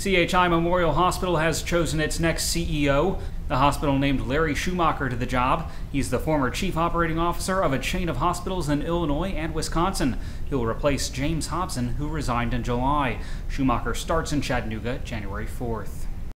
CHI Memorial Hospital has chosen its next CEO. The hospital named Larry Schumacher to the job. He's the former chief operating officer of a chain of hospitals in Illinois and Wisconsin. He'll replace James Hobson, who resigned in July. Schumacher starts in Chattanooga January 4th.